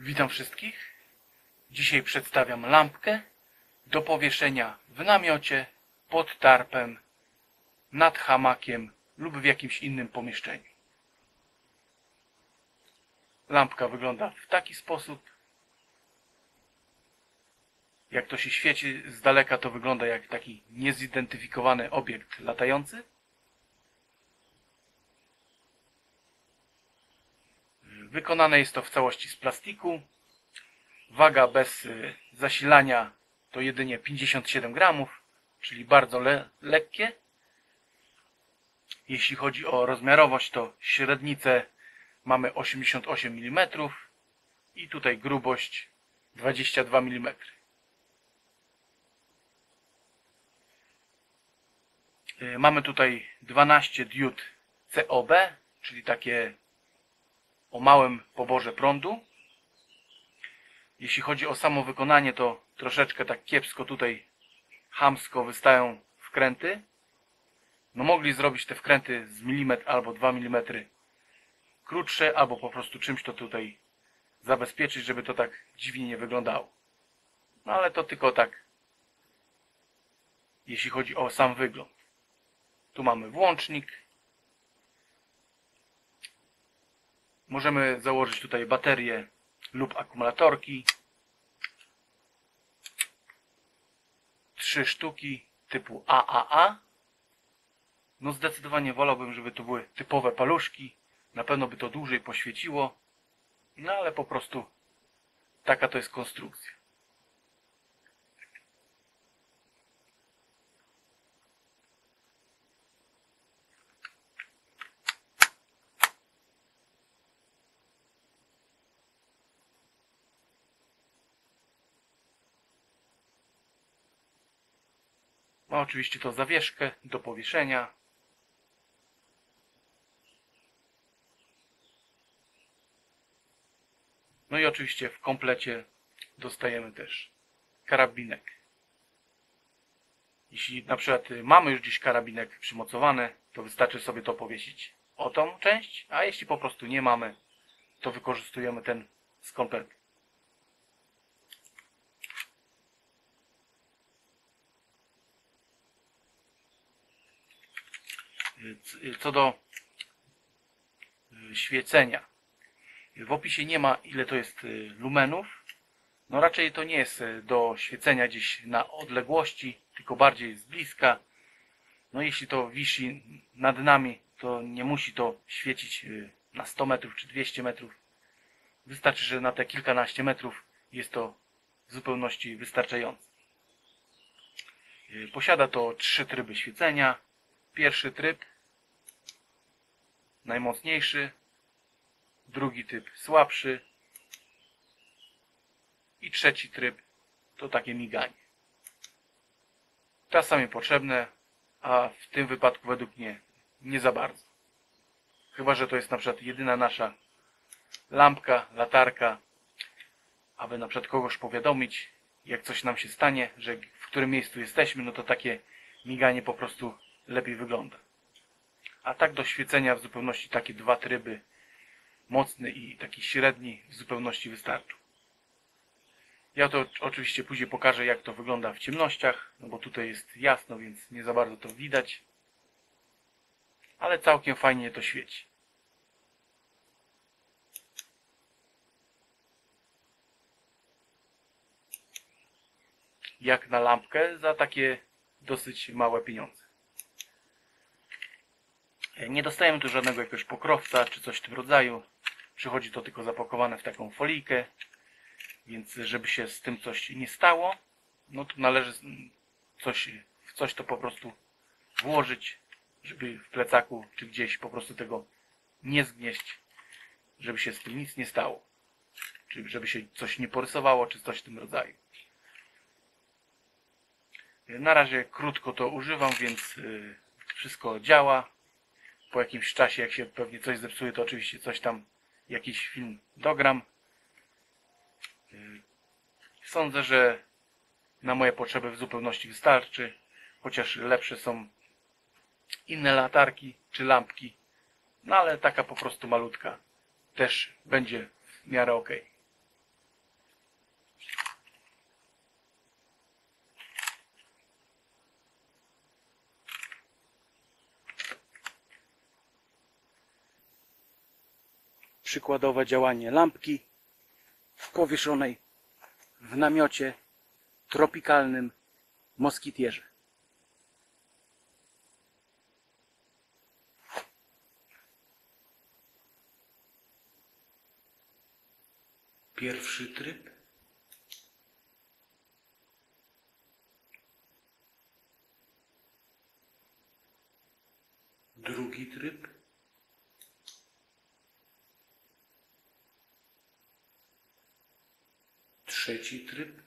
Witam wszystkich. Dzisiaj przedstawiam lampkę do powieszenia w namiocie, pod tarpem, nad hamakiem lub w jakimś innym pomieszczeniu. Lampka wygląda w taki sposób. Jak to się świeci z daleka, to wygląda jak taki niezidentyfikowany obiekt latający. Wykonane jest to w całości z plastiku. Waga bez zasilania to jedynie 57 gramów, czyli bardzo lekkie. Jeśli chodzi o rozmiarowość, to średnicę mamy 88 mm i tutaj grubość 22 mm. Mamy tutaj 12 diod COB, czyli takie o małym poborze prądu. Jeśli chodzi o samo wykonanie, to troszeczkę tak kiepsko tutaj chamsko wystają wkręty. No mogli zrobić te wkręty z milimetr albo 2 mm krótsze, albo po prostu czymś to tutaj zabezpieczyć, żeby to tak dziwnie nie wyglądało. No ale to tylko tak, jeśli chodzi o sam wygląd. Tu mamy włącznik. Możemy założyć tutaj baterię lub akumulatorki. 3 sztuki typu AAA. No zdecydowanie wolałbym, żeby to były typowe paluszki. Na pewno by to dłużej poświeciło. No ale po prostu taka to jest konstrukcja. Ma oczywiście to zawieszkę do powieszenia. No i oczywiście w komplecie dostajemy też karabinek. Jeśli na przykład mamy już gdzieś karabinek przymocowany, to wystarczy sobie to powiesić o tą część, a jeśli po prostu nie mamy, to wykorzystujemy ten z kompletu. Co do świecenia. W opisie nie ma, ile to jest lumenów. No raczej to nie jest do świecenia gdzieś na odległości, tylko bardziej z bliska. No jeśli to wisi nad nami, to nie musi to świecić na 100 metrów czy 200 metrów. Wystarczy, że na te kilkanaście metrów jest to w zupełności wystarczające. Posiada to 3 tryby świecenia. Pierwszy tryb, najmocniejszy. Drugi tryb słabszy. I trzeci tryb to takie miganie. Czasami potrzebne, a w tym wypadku według mnie nie za bardzo. Chyba że to jest na przykład jedyna nasza lampka, latarka, aby na przykład kogoś powiadomić, jak coś nam się stanie, że w którym miejscu jesteśmy, no to takie miganie po prostu lepiej wygląda. A tak do świecenia w zupełności takie 2 tryby, mocny i taki średni, w zupełności wystarczą. Ja to oczywiście później pokażę, jak to wygląda w ciemnościach, no bo tutaj jest jasno, więc nie za bardzo to widać. Ale całkiem fajnie to świeci. Jak na lampkę za takie dosyć małe pieniądze. Nie dostajemy tu żadnego jakiegoś pokrowca czy coś w tym rodzaju. Przychodzi to tylko zapakowane w taką folijkę. Więc żeby się z tym coś nie stało, no to należy w coś to po prostu włożyć, żeby w plecaku czy gdzieś po prostu tego nie zgnieść, żeby się z tym nic nie stało. Czy żeby się coś nie porysowało, czy coś w tym rodzaju. Na razie krótko to używam, więc wszystko działa. Po jakimś czasie, jak się pewnie coś zepsuje, to oczywiście coś tam, jakiś film dogram. Sądzę, że na moje potrzeby w zupełności wystarczy, chociaż lepsze są inne latarki czy lampki, no ale taka po prostu malutka też będzie w miarę ok. przykładowe działanie lampki powieszonej w namiocie tropikalnym moskitierze. Pierwszy tryb. Drugi tryb. Trzeci tryb.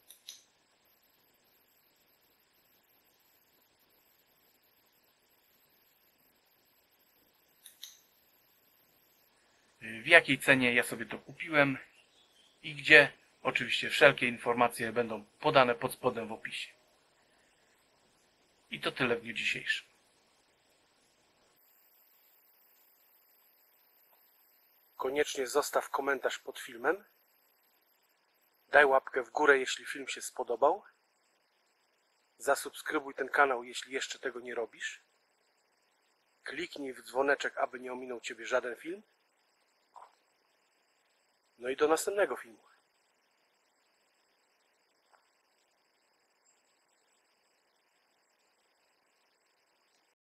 W jakiej cenie ja sobie to kupiłem i gdzie. Oczywiście wszelkie informacje będą podane pod spodem w opisie. I to tyle w dniu dzisiejszym. Koniecznie zostaw komentarz pod filmem. Daj łapkę w górę, jeśli film się spodobał. Zasubskrybuj ten kanał, jeśli jeszcze tego nie robisz. Kliknij w dzwoneczek, aby nie ominął Ciebie żaden film. No i do następnego filmu.